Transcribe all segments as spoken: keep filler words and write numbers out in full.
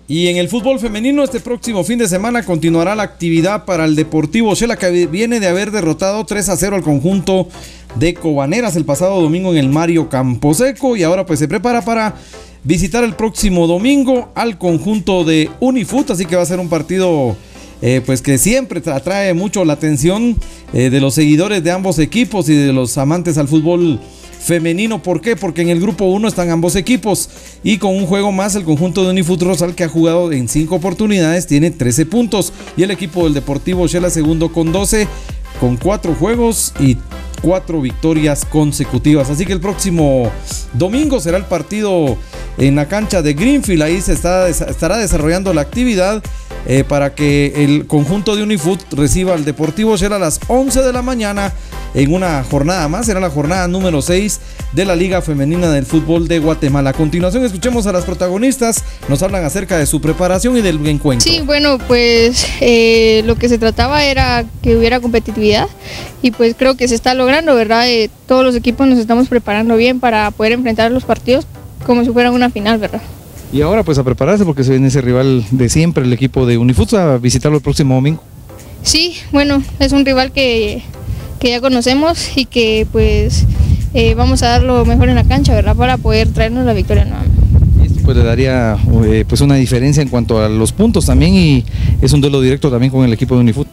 Y en el fútbol femenino, este próximo fin de semana continuará la actividad para el Deportivo Shela, que viene de haber derrotado tres a cero al conjunto de Cobaneras el pasado domingo en el Mario Camposeco, y ahora pues se prepara para visitar el próximo domingo al conjunto de Unifut, así que va a ser un partido eh, pues que siempre atrae mucho la atención eh, de los seguidores de ambos equipos y de los amantes al fútbol femenino. ¿Por qué? Porque en el grupo uno están ambos equipos, y con un juego más el conjunto de Unifut Rosal, que ha jugado en cinco oportunidades, tiene trece puntos, y el equipo del Deportivo Shela segundo con doce, con cuatro juegos y cuatro victorias consecutivas. Así que el próximo domingo será el partido en la cancha de Greenfield. Ahí se está, estará desarrollando la actividad eh, para que el conjunto de Unifut reciba al Deportivo Shela a las once de la mañana en una jornada más. Será la jornada número seis de la Liga Femenina del Fútbol de Guatemala. A continuación escuchemos a las protagonistas, nos hablan acerca de su preparación y del encuentro. Sí, bueno, pues eh, lo que se trataba era que hubiera competitividad, y pues creo que se está logrando, ¿verdad? Eh, todos los equipos nos estamos preparando bien para poder enfrentar los partidos como si fueran una final, ¿verdad? Y ahora pues a prepararse, porque se viene ese rival de siempre, el equipo de Unifut, a visitarlo el próximo domingo. Sí, bueno, es un rival que, que ya conocemos, y que pues eh, vamos a dar lo mejor en la cancha, ¿verdad? Para poder traernos la victoria nuevamente. Y esto pues le daría eh, pues una diferencia en cuanto a los puntos también, y es un duelo directo también con el equipo de Unifut.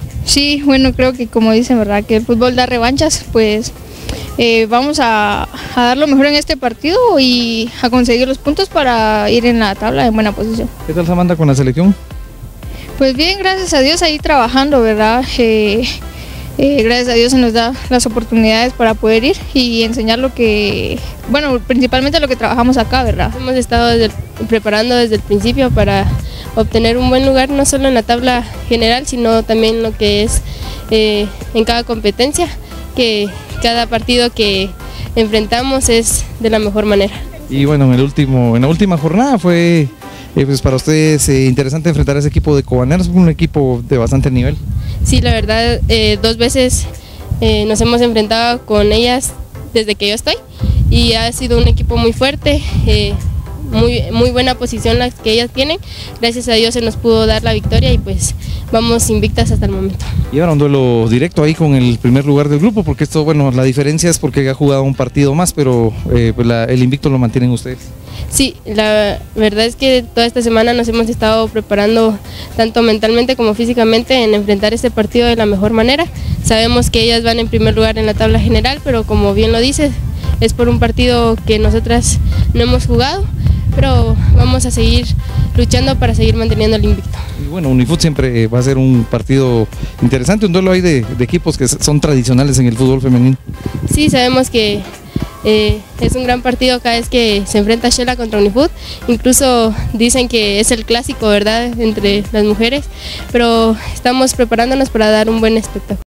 Sí, bueno, creo que como dicen, ¿verdad? Que el fútbol da revanchas, pues eh, vamos a, a dar lo mejor en este partido y a conseguir los puntos para ir en la tabla en buena posición. ¿Qué tal Samantha con la selección? Pues bien, gracias a Dios ahí trabajando, ¿verdad? Eh, eh, gracias a Dios se nos da las oportunidades para poder ir y enseñar lo que, bueno, principalmente lo que trabajamos acá, ¿verdad? Hemos estado desde el, preparando desde el principio para obtener un buen lugar, no solo en la tabla general, sino también lo que es eh, en cada competencia, que cada partido que enfrentamos es de la mejor manera. Y bueno, en el último, en la última jornada fue eh, pues para ustedes eh, interesante enfrentar a ese equipo de Cobaneras, un equipo de bastante nivel. Sí, la verdad, eh, dos veces eh, nos hemos enfrentado con ellas desde que yo estoy, y ha sido un equipo muy fuerte, eh, Muy, muy buena posición la que ellas tienen. Gracias a Dios se nos pudo dar la victoria, y pues vamos invictas hasta el momento. Y ahora un duelo directo ahí con el primer lugar del grupo, porque esto, bueno, la diferencia es porque ha jugado un partido más, pero eh, pues la, el invicto lo mantienen ustedes. Sí, la verdad es que toda esta semana nos hemos estado preparando tanto mentalmente como físicamente en enfrentar este partido de la mejor manera. Sabemos que ellas van en primer lugar en la tabla general, pero como bien lo dices, es por un partido que nosotras no hemos jugado, pero vamos a seguir luchando para seguir manteniendo el invicto. Y bueno, Unifut siempre va a ser un partido interesante, un duelo ahí de, de equipos que son tradicionales en el fútbol femenino. Sí, sabemos que eh, es un gran partido cada vez que se enfrenta Shela contra Unifut, incluso dicen que es el clásico, ¿verdad?, entre las mujeres, pero estamos preparándonos para dar un buen espectáculo.